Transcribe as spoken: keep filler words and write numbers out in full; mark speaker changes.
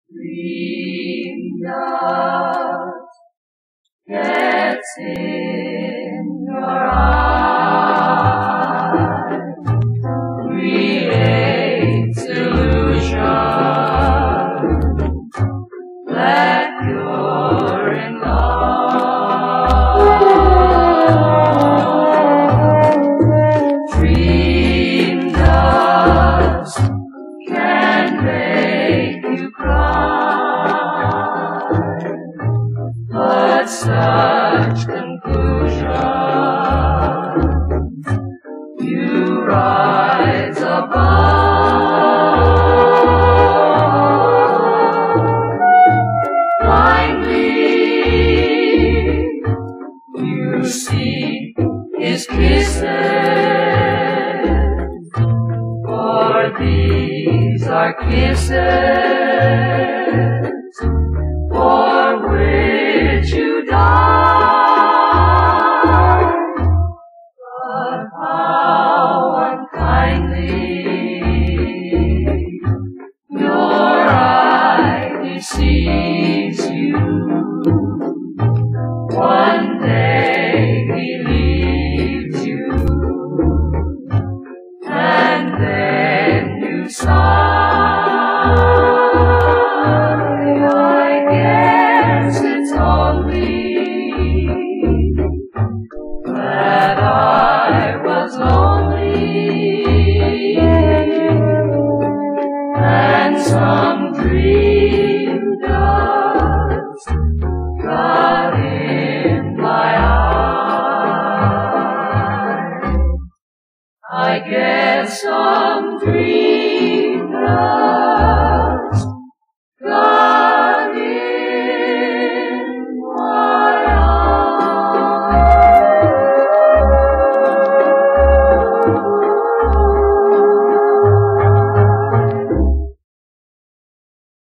Speaker 1: Green dust gets in your eye, creates illusion that you're in love. Dream dust can make you cry, but such conclusion you rise above. Blindly you see his kisses, for these are kisses for which you die. But how unkindly your eye deceives you. One day he leaves you, and then you sigh. I guess it's only that I was lonely, and some